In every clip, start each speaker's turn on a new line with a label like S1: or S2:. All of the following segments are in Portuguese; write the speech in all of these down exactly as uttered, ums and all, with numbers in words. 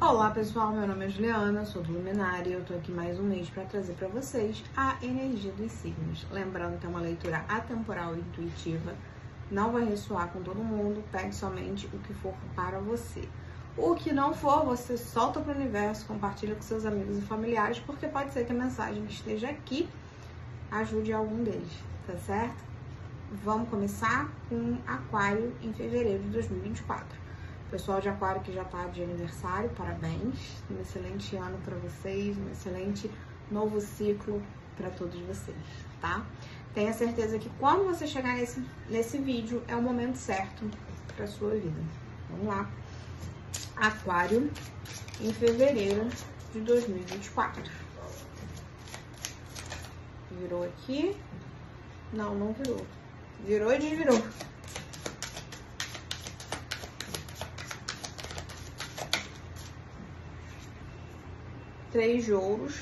S1: Olá pessoal, meu nome é Juliana, sou do Luminária e eu tô aqui mais um mês para trazer para vocês a energia dos signos. Lembrando que é uma leitura atemporal e intuitiva, não vai ressoar com todo mundo, pegue somente o que for para você. O que não for, você solta para o universo, compartilha com seus amigos e familiares, porque pode ser que a mensagem que esteja aqui ajude algum deles, tá certo? Vamos começar com Aquário em fevereiro de dois mil e vinte e quatro. Pessoal de Aquário que já tá de aniversário, parabéns. Um excelente ano para vocês, um excelente novo ciclo para todos vocês, tá? Tenha certeza que quando você chegar nesse, nesse vídeo, é o momento certo para sua vida. Vamos lá. Aquário em fevereiro de dois mil e vinte e quatro. Virou aqui. Não, não virou. Virou e desvirou. Três de ouros.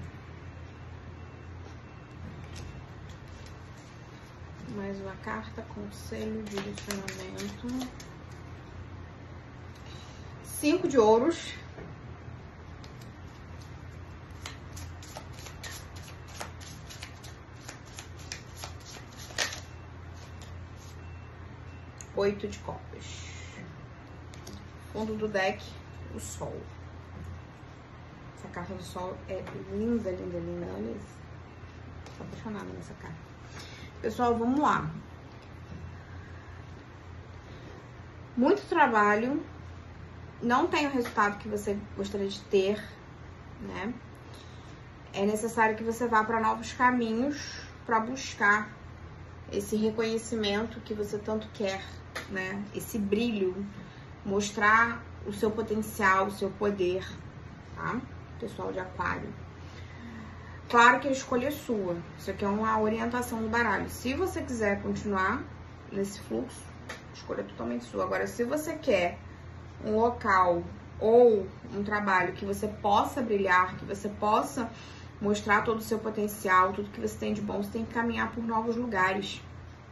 S1: Mais uma carta, conselho, direcionamento. Cinco de ouros. Oito de copas. Fundo do deck, o sol. Essa carta do sol é linda, linda, linda. Olha isso. Tô apaixonada nessa carta. Pessoal, vamos lá. Muito trabalho. Não tem o resultado que você gostaria de ter, né? É necessário que você vá para novos caminhos para buscar esse reconhecimento que você tanto quer, né? Esse brilho. Mostrar o seu potencial, o seu poder, tá? Pessoal de Aquário. Claro que a escolha é sua. Isso aqui é uma orientação do baralho. Se você quiser continuar nesse fluxo, a escolha é totalmente sua. Agora, se você quer um local ou um trabalho que você possa brilhar, que você possa mostrar todo o seu potencial, tudo que você tem de bom, você tem que caminhar por novos lugares.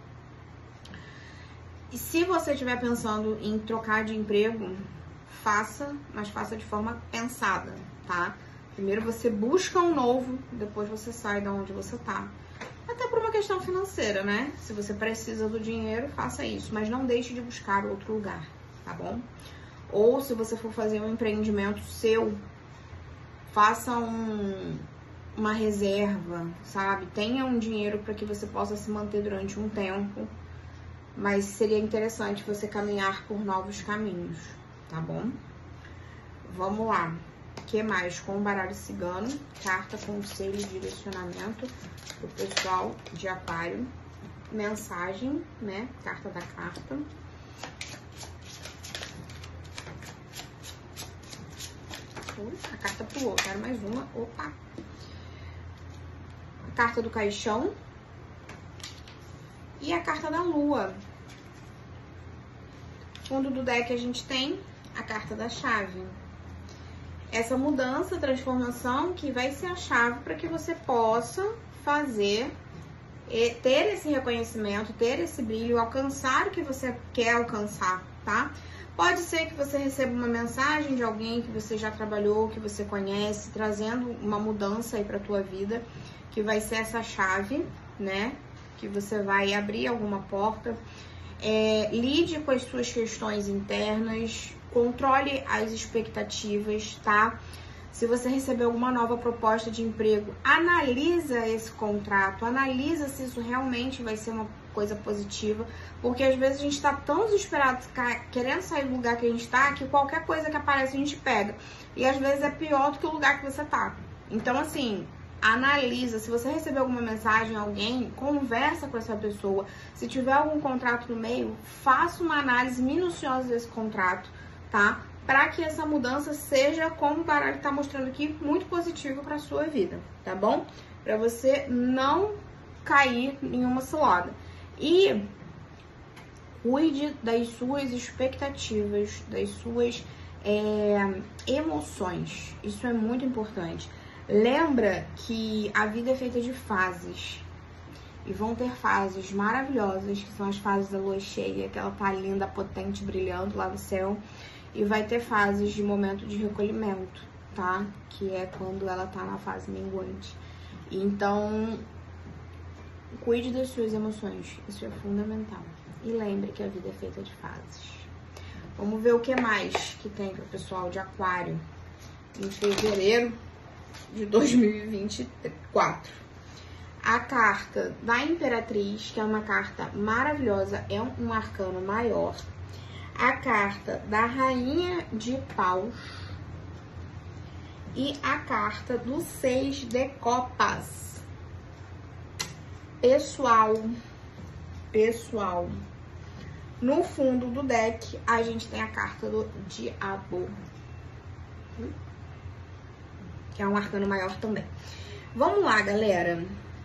S1: E se você estiver pensando em trocar de emprego, faça, mas faça de forma pensada, tá? Primeiro você busca um novo, depois você sai de onde você tá. Até por uma questão financeira, né? Se você precisa do dinheiro, faça isso, mas não deixe de buscar outro lugar, tá bom? Ou se você for fazer um empreendimento seu, faça um, uma reserva, sabe? Tenha um dinheiro para que você possa se manter durante um tempo, mas seria interessante você caminhar por novos caminhos, tá bom? Vamos lá. O que mais? Com o baralho cigano, carta, conselho e direcionamento pro pessoal de Aquário. Mensagem, né? Carta da carta. Ui, a carta pulou, quero mais uma. Opa! A carta do caixão. E a carta da lua. Fundo do deck a gente tem a carta da chave. Essa mudança, transformação, que vai ser a chave para que você possa fazer, ter esse reconhecimento, ter esse brilho, alcançar o que você quer alcançar, tá? Pode ser que você receba uma mensagem de alguém que você já trabalhou, que você conhece, trazendo uma mudança aí para tua vida, que vai ser essa chave, né? Que você vai abrir alguma porta. É, lide com as suas questões internas, controle as expectativas, tá? Se você receber alguma nova proposta de emprego, analisa esse contrato, analisa se isso realmente vai ser uma coisa positiva, porque às vezes a gente tá tão desesperado, querendo sair do lugar que a gente tá, que qualquer coisa que aparece a gente pega. E às vezes é pior do que o lugar que você tá. Então, assim, analisa. Se você receber alguma mensagem, alguém, conversa com essa pessoa. Se tiver algum contrato no meio, faça uma análise minuciosa desse contrato, tá? Para que essa mudança seja, como o baralho tá mostrando aqui, muito positivo para sua vida, tá bom? Para você não cair em uma cilada. E cuide das suas expectativas, das suas é, emoções. Isso é muito importante. Lembra que a vida é feita de fases. E vão ter fases maravilhosas, que são as fases da lua cheia, que ela tá linda, potente, brilhando lá no céu. e vai ter fases de momento de recolhimento, tá? Que é quando ela tá na fase minguante. Então, cuide das suas emoções, isso é fundamental. E lembre que a vida é feita de fases. Vamos ver o que mais que tem para o pessoal de Aquário em fevereiro de dois mil e vinte e quatro. A carta da Imperatriz, que é uma carta maravilhosa, é um arcano maior. A carta da Rainha de Paus e a carta do Seis de Copas. Pessoal, pessoal, no fundo do deck a gente tem a carta do Diabo, que é um arcano maior também. Vamos lá, galera.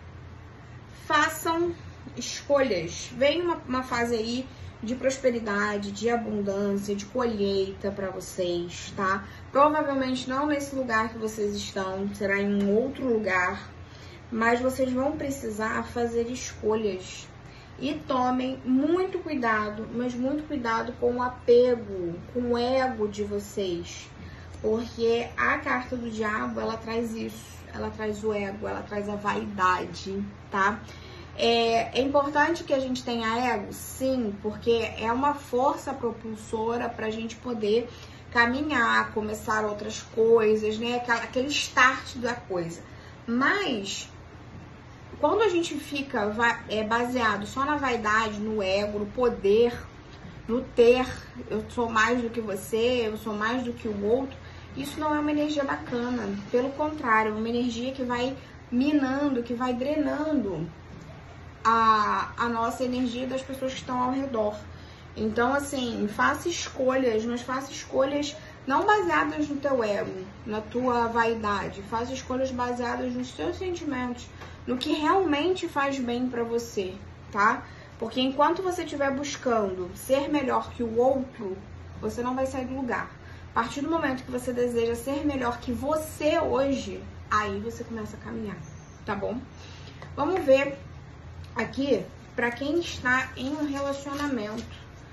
S1: Façam escolhas. Vem uma, uma fase aí de prosperidade, de abundância, de colheita para vocês, tá? Provavelmente não nesse lugar que vocês estão, será em um outro lugar, mas vocês vão precisar fazer escolhas. E tomem muito cuidado, mas muito cuidado com o apego, com o ego de vocês. Porque a carta do Diabo, ela traz isso, ela traz o ego, ela traz a vaidade, tá? É, é importante que a gente tenha ego, sim, porque é uma força propulsora pra gente poder caminhar, começar outras coisas, né? Aquele start da coisa. Mas quando a gente fica é, baseado só na vaidade, no ego, no poder, no ter, eu sou mais do que você, eu sou mais do que o outro, isso não é uma energia bacana. Pelo contrário, é uma energia que vai minando, que vai drenando a, a nossa energia das pessoas que estão ao redor. Então, assim, faça escolhas, mas faça escolhas não baseadas no teu ego, na tua vaidade. Faça escolhas baseadas nos seus sentimentos, no que realmente faz bem pra você, tá? Porque enquanto você estiver buscando ser melhor que o outro, você não vai sair do lugar. A partir do momento que você deseja ser melhor que você hoje, aí você começa a caminhar, tá bom? Vamos ver aqui pra quem está em um relacionamento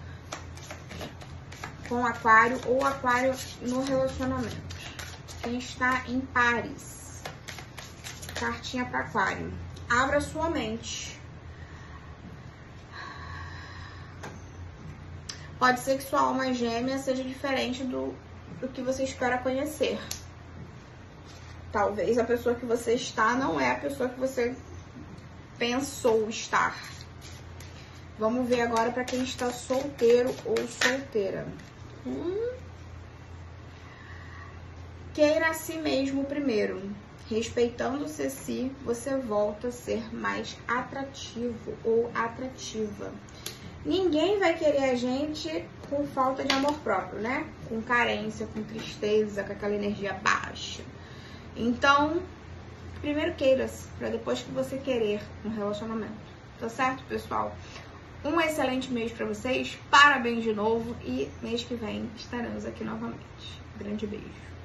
S1: com Aquário ou Aquário no relacionamento. Quem está em pares. Cartinha para Aquário. Abra sua mente. Pode ser que sua alma gêmea seja diferente do, do que você espera conhecer. Talvez a pessoa que você está não é a pessoa que você pensou estar. Vamos ver agora para quem está solteiro ou solteira. Hum. Queira a si mesmo primeiro. Respeitando-se a si, você volta a ser mais atrativo ou atrativa. Ninguém vai querer a gente com falta de amor próprio, né? Com carência, com tristeza, com aquela energia baixa. Então, primeiro queira-se, para depois que você querer um relacionamento. Tá certo, pessoal? Um excelente mês para vocês. Parabéns de novo e mês que vem estaremos aqui novamente. Grande beijo.